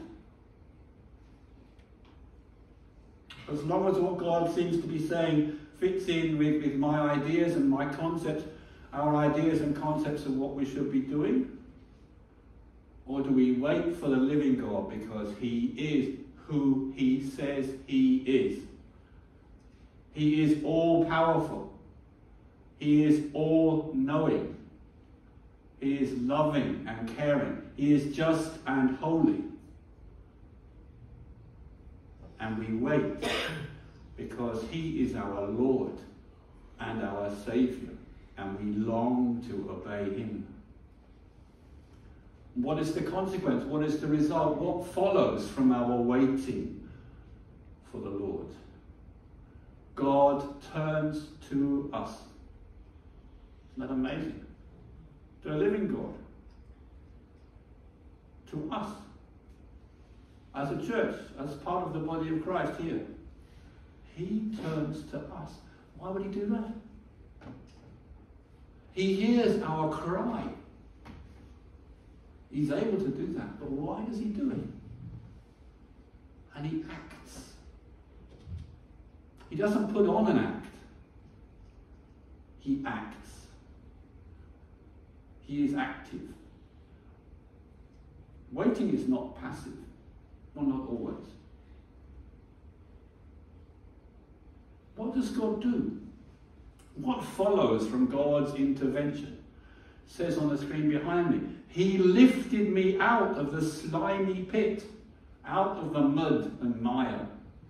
As long as what God seems to be saying fits in with, with my ideas and my concepts, our ideas and concepts of what we should be doing? Or do we wait for the living God because he is who he says he is? He is all-powerful. He is all-knowing. He is loving and caring. He is just and holy. and we wait because he is our Lord and our Saviour, and we long to obey him. What is the consequence? What is the result? What follows from our waiting for the Lord? God turns to us. Isn't that amazing? To a living God. To us. As a church, as part of the body of Christ here. He turns to us. Why would he do that? He hears our cry. He's able to do that, but why does he do it? And he acts. He doesn't put on an act. He acts. He is active. Waiting is not passive. Well, not always. What does God do? What follows from God's intervention? It says on the screen behind me, he lifted me out of the slimy pit, out of the mud and mire.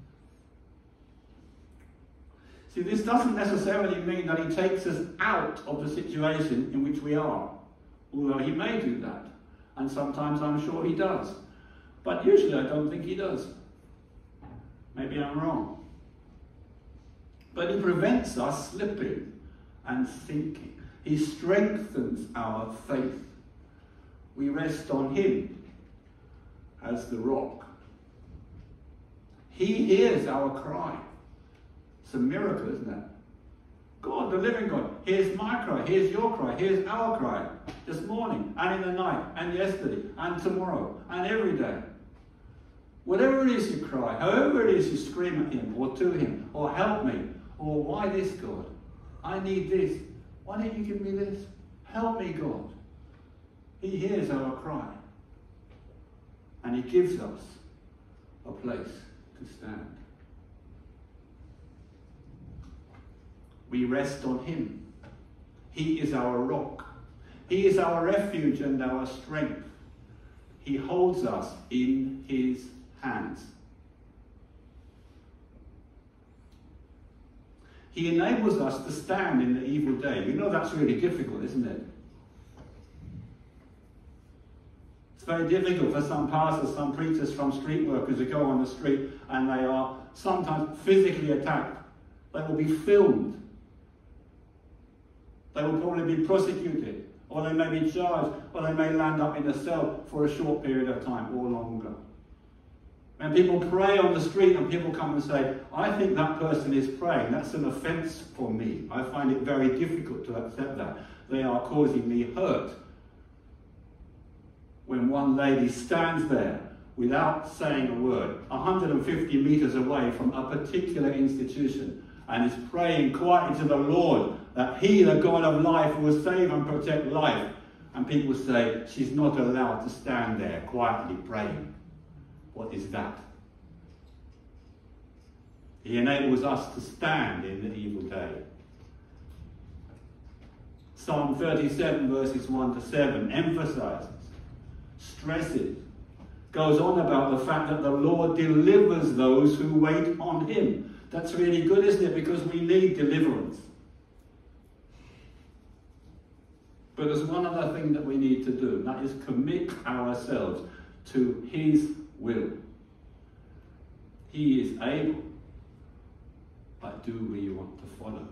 See, this doesn't necessarily mean that he takes us out of the situation in which we are, although he may do that, and sometimes I'm sure he does. But usually I don't think he does. Maybe I'm wrong. But he prevents us slipping and sinking. He strengthens our faith. We rest on him as the rock. He hears our cry. It's a miracle, isn't it? God, the living God, here's my cry, here's your cry, here's our cry. This morning, and in the night, and yesterday, and tomorrow, and every day. Whatever it is you cry, however it is you scream at him, or to him, or help me, or why this, God? I need this. Why don't you give me this? Help me, God. He hears our cry. And he gives us a place to stand. We rest on him. He is our rock. He is our refuge and our strength. He holds us in his hands. He enables us to stand in the evil day. You know that's really difficult, isn't it? It's very difficult for some pastors, some preachers, some street workers to go on the street and they are sometimes physically attacked. They will be filmed. They will probably be prosecuted, or they may be charged, or they may land up in a cell for a short period of time or longer. When people pray on the street and people come and say, I think that person is praying, that's an offence for me. I find it very difficult to accept that. They are causing me hurt. When one lady stands there without saying a word, one hundred fifty metres away from a particular institution, and is praying quietly to the Lord that he, the God of life, will save and protect life. And people say, she's not allowed to stand there quietly praying. What is that? He enables us to stand in the evil day. Psalm thirty-seven verses one to seven emphasizes, stresses, goes on about the fact that the Lord delivers those who wait on him. That's really good, isn't it? Because we need deliverance. But there's one other thing that we need to do, and that is commit ourselves to his will. He is able, but do we want to follow?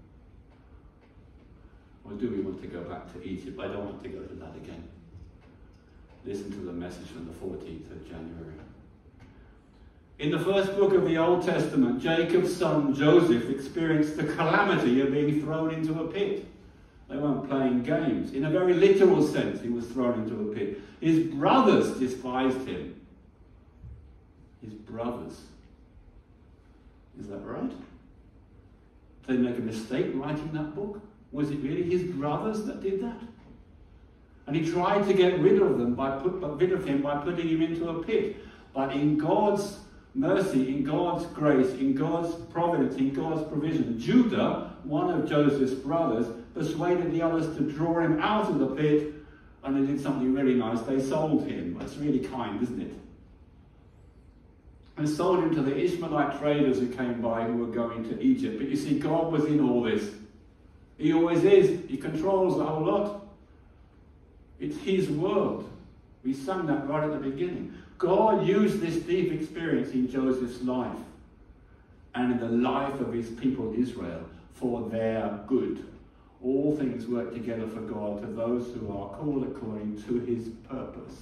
Or do we want to go back to Egypt? I don't want to go to that again. Listen to the message from the fourteenth of January. In the first book of the Old Testament, Jacob's son Joseph experienced the calamity of being thrown into a pit. They weren't playing games. In a very literal sense, he was thrown into a pit. His brothers despised him. His brothers. Is that right? Did they make a mistake writing that book? Was it really his brothers that did that? And he tried to get rid of them by put rid of him by putting him into a pit. But in God's mercy, in God's grace, in God's providence, in God's provision, Judah, one of Joseph's brothers, persuaded the others to draw him out of the pit, and they did something really nice. They sold him. That's really kind, isn't it? and sold him to the Ishmaelite traders who came by who were going to Egypt. But you see, God was in all this. He always is. He controls the whole lot. It's his world. We sang that right at the beginning. God used this deep experience in Joseph's life and in the life of his people Israel for their good. All things work together for God to those who are called according to his purpose.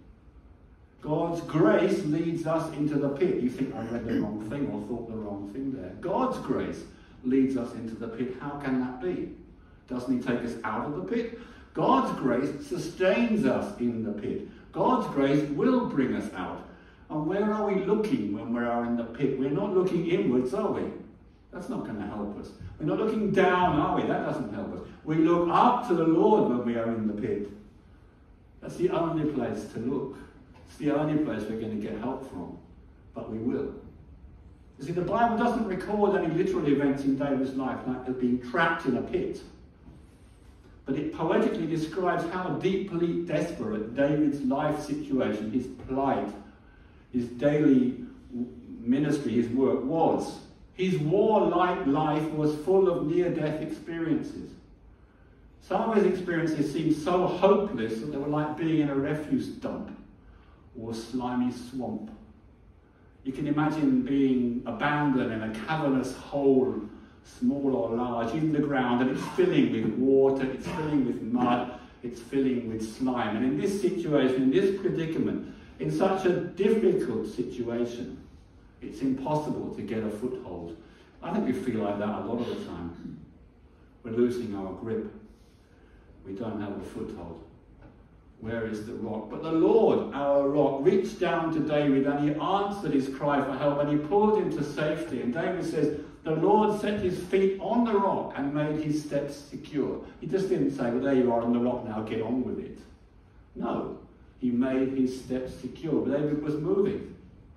God's grace leads us into the pit. You think I read the wrong thing or thought the wrong thing there. God's grace leads us into the pit. How can that be? Doesn't he take us out of the pit? God's grace sustains us in the pit. God's grace will bring us out. And where are we looking when we are in the pit? We're not looking inwards, are we? That's not going to help us. We're not looking down, are we? That doesn't help us. We look up to the Lord when we are in the pit. That's the only place to look. It's the only place we're going to get help from. But we will. You see, the Bible doesn't record any literal events in David's life like as being trapped in a pit. But it poetically describes how deeply desperate David's life situation, his plight, his daily ministry, his work was. His warlike life was full of near-death experiences. Some of his experiences seemed so hopeless that they were like being in a refuse dump or a slimy swamp. You can imagine being abandoned in a cavernous hole, small or large, in the ground, and it's filling with water, it's filling with mud, it's filling with slime. And in this situation, in this predicament, in such a difficult situation, it's impossible to get a foothold. I think we feel like that a lot of the time. We're losing our grip. We don't have a foothold. Where is the rock? But the Lord, our rock, reached down to David and he answered his cry for help and he pulled him to safety. And David says, the Lord set his feet on the rock and made his steps secure. He just didn't say, well, there you are on the rock, now get on with it. No, he made his steps secure. But David was moving.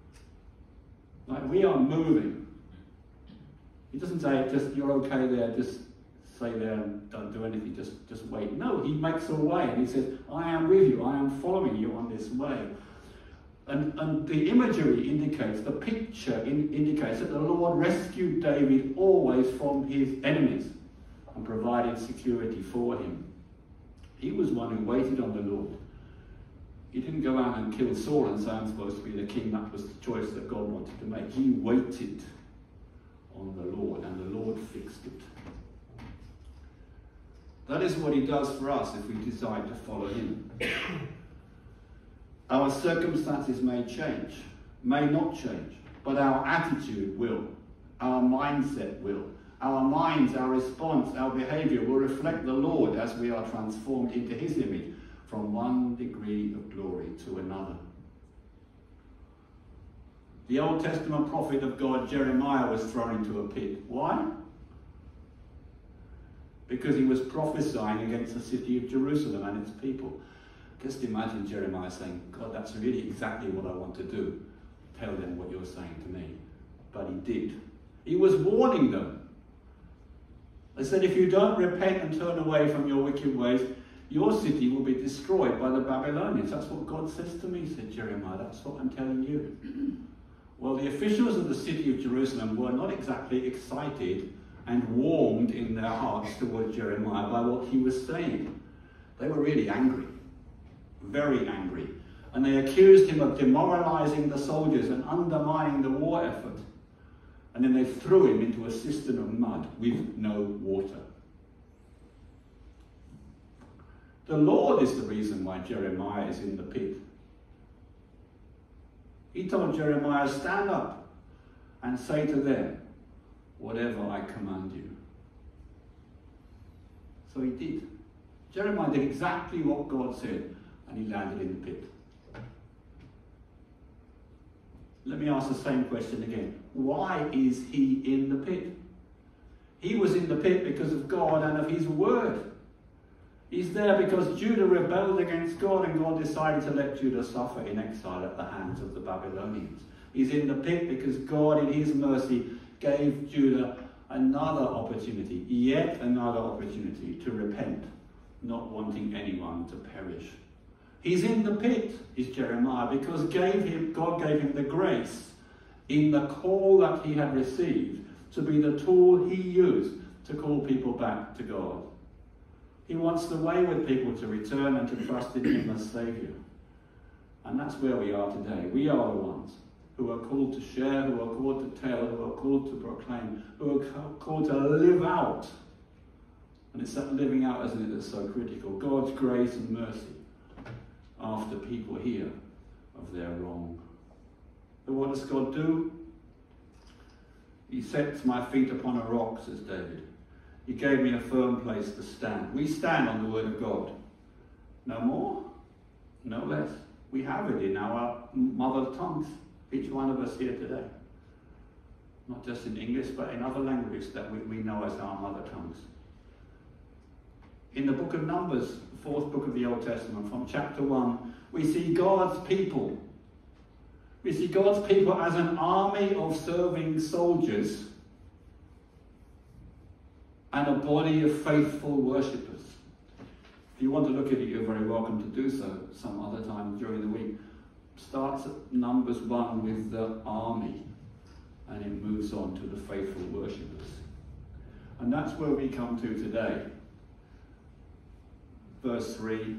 Like we are moving. He doesn't say, just you're okay there, just stay there and don't do anything, just, just wait. No, he makes a way and he says, I am with you, I am following you on this way. And, and the imagery indicates, the picture in, indicates that the Lord rescued David always from his enemies and provided security for him. He was one who waited on the Lord. He didn't go out and kill Saul and say, I'm supposed to be the king. That was the choice that God wanted to make. He waited on the Lord, and the Lord fixed it. That is what he does for us if we decide to follow him. Our circumstances may change, may not change, but our attitude will. Our mindset will. Our minds, our response, our behavior will reflect the Lord as we are transformed into his image from one degree of glory to another. The Old Testament prophet of God, Jeremiah, was thrown into a pit. Why? Because he was prophesying against the city of Jerusalem and its people. Just imagine Jeremiah saying, God, that's really exactly what I want to do. Tell them what you're saying to me. But he did. He was warning them. He said, if you don't repent and turn away from your wicked ways, your city will be destroyed by the Babylonians. That's what God says to me, said Jeremiah. That's what I'm telling you. Well, the officials of the city of Jerusalem were not exactly excited and warmed in their hearts towards Jeremiah by what he was saying. They were really angry. Very angry. And they accused him of demoralizing the soldiers and undermining the war effort. And then they threw him into a cistern of mud with no water. The Lord is the reason why Jeremiah is in the pit. He told Jeremiah, stand up and say to them, whatever I command you. So he did. Jeremiah did exactly what God said, and he landed in the pit. Let me ask the same question again. Why is he in the pit? He was in the pit because of God and of his word. He's there because Judah rebelled against God and God decided to let Judah suffer in exile at the hands of the Babylonians. He's in the pit because God in his mercy gave Judah another opportunity, yet another opportunity to repent, not wanting anyone to perish. He's in the pit, is Jeremiah, because gave him, God gave him the grace in the call that he had received to be the tool he used to call people back to God. He wants the wayward people to return and to trust in him as Saviour. And that's where we are today. We are the ones who are called to share, who are called to tell, who are called to proclaim, who are called to live out. And it's that living out, isn't it, that's so critical. God's grace and mercy after people hear of their wrong. But what does God do? He sets my feet upon a rock, says David. He gave me a firm place to stand. We stand on the word of God. No more, no less. We have it in our mother tongues, each one of us here today. Not just in English, but in other languages that we, we know as our mother tongues. In the book of Numbers, the fourth book of the Old Testament, from chapter one, we see God's people. We see God's people as an army of serving soldiers and a body of faithful worshippers. If you want to look at it, you're very welcome to do so some other time during the week. Starts at Numbers one with the army, and it moves on to the faithful worshippers. And that's where we come to today. Verse three.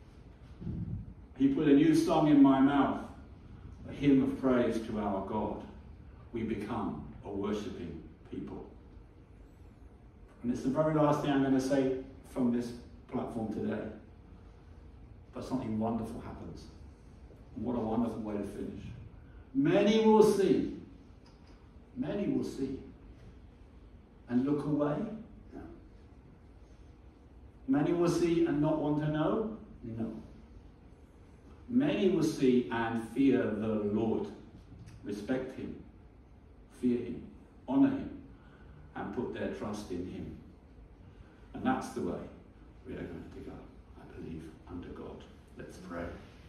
He put a new song in my mouth, a hymn of praise to our God. We become a worshipping people. And it's the very last thing I'm going to say from this platform today. But something wonderful happens. And what a wonderful way to finish. Many will see. Many will see. And look away. No. Many will see and not want to know. No. Many will see and fear the Lord. Respect him. Fear him. Honour him. And put their trust in him. And that's the way we are going to go, I believe, under God. Let's pray.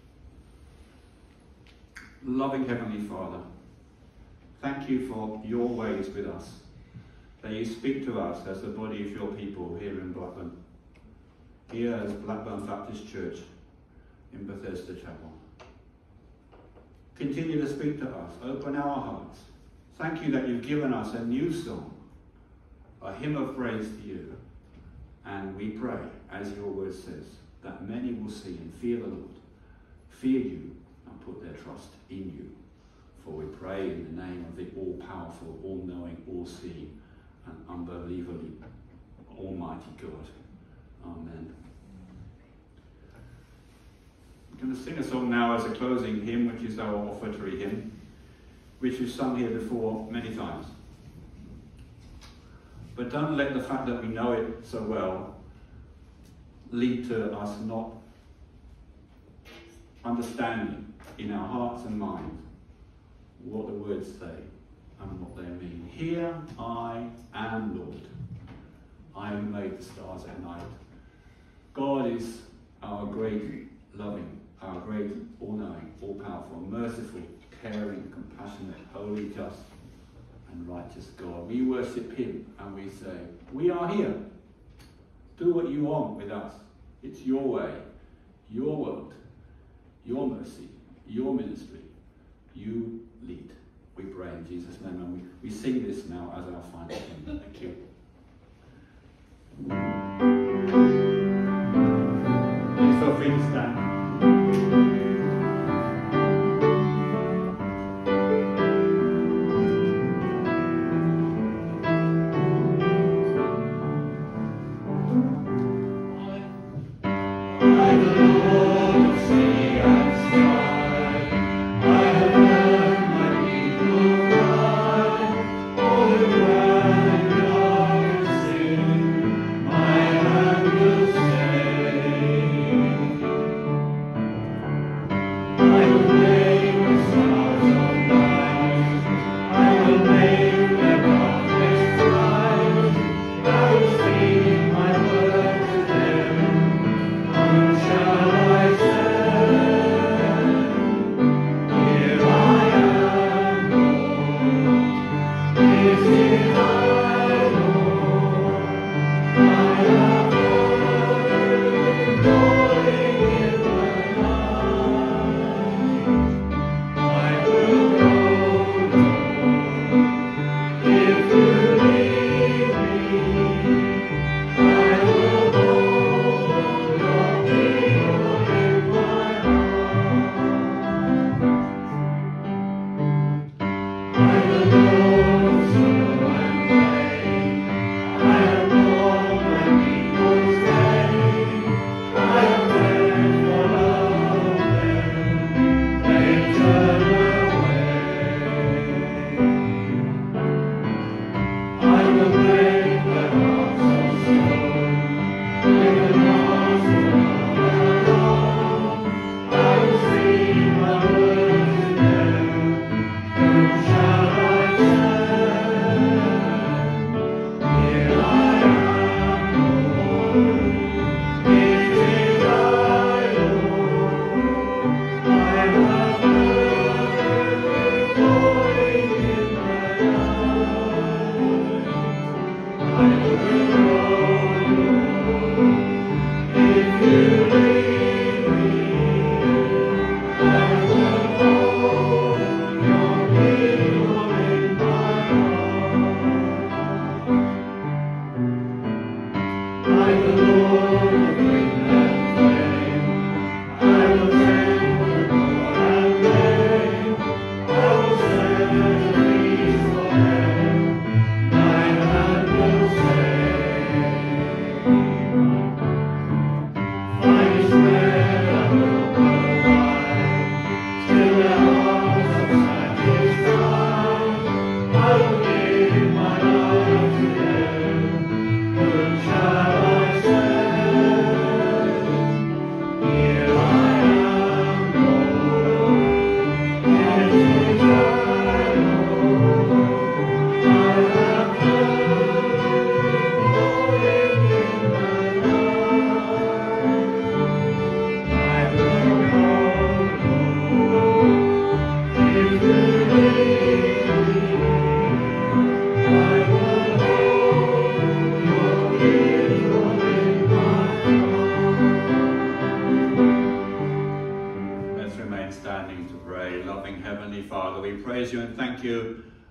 Loving Heavenly Father, thank you for your ways with us, that you speak to us as the body of your people here in Blackburn, here as Blackburn Baptist Church in Bethesda Chapel. Continue to speak to us, open our hearts. Thank you that you've given us a new song, a hymn of praise to you. And we pray, as your word says, that many will see and fear the Lord, fear you, and put their trust in you. For we pray in the name of the all-powerful, all-knowing, all-seeing, and unbelievably almighty God. Amen. I'm going to sing a song now as a closing hymn, which is our offertory hymn, which we've sung here before many times. But don't let the fact that we know it so well lead to us not understanding in our hearts and minds what the words say and what they mean. Here I am, Lord. I am made the stars at night. God is our great loving, our great all-knowing, all-powerful, merciful, caring, compassionate, holy, just, and righteous God. We worship him and we say, we are here. Do what you want with us. It's your way, your world, your mercy, your ministry. You lead. We pray in Jesus' name, and we, we sing this now as our final hymn. Thank you. Please feel free to stand. My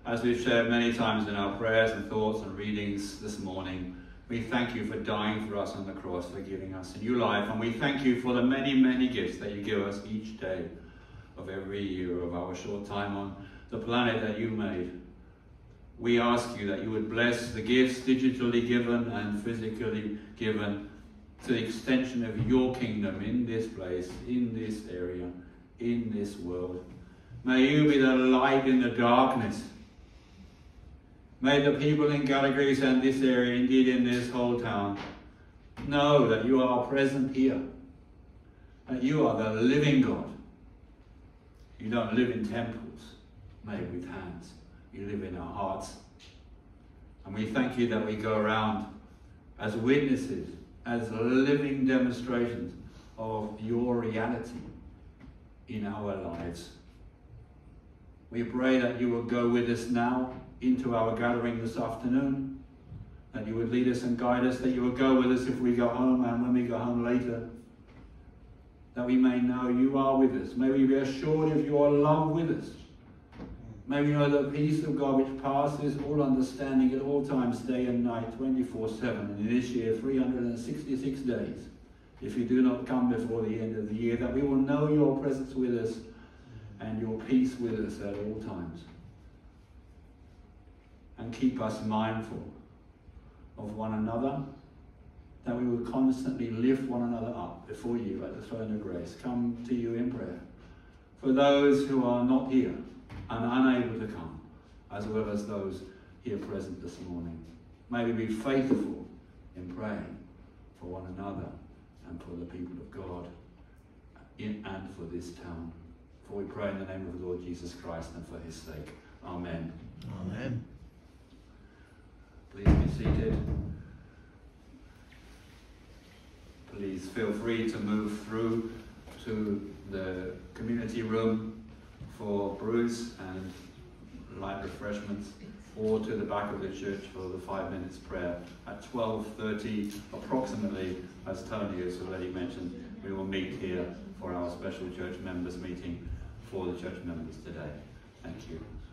as we've shared many times in our prayers and thoughts and readings this morning, we thank you for dying for us on the cross, for giving us a new life. And we thank you for the many, many gifts that you give us each day of every year of our short time on the planet that you made. We ask you that you would bless the gifts digitally given and physically given to the extension of your kingdom in this place, in this area, in this world. May you be the light in the darkness. May the people in Gallagher and this area, indeed in this whole town, know that you are present here, that you are the living God. You don't live in temples made with hands. You live in our hearts. And we thank you that we go around as witnesses, as living demonstrations of your reality in our lives. We pray that you will go with us now into our gathering this afternoon, that you would lead us and guide us, that you will go with us if we go home and when we go home later, that we may know you are with us. May we be assured of your love with us. May we know the peace of God which passes all understanding at all times, day and night, twenty-four seven, and in this year, three hundred sixty-six days, if you do not come before the end of the year, that we will know your presence with us and your peace with us at all times. And keep us mindful of one another, that we will constantly lift one another up before you at the throne of grace. Come to you in prayer. For those who are not here and unable to come, as well as those here present this morning, may we be faithful in praying for one another and for the people of God in and for this town. For we pray in the name of the Lord Jesus Christ and for his sake. Amen. Amen. Please be seated. Please feel free to move through to the community room for brews and light refreshments, or to the back of the church for the five minutes prayer. At twelve thirty approximately, as Tony has already mentioned, we will meet here for our special church members meeting for the church members today. Thank you.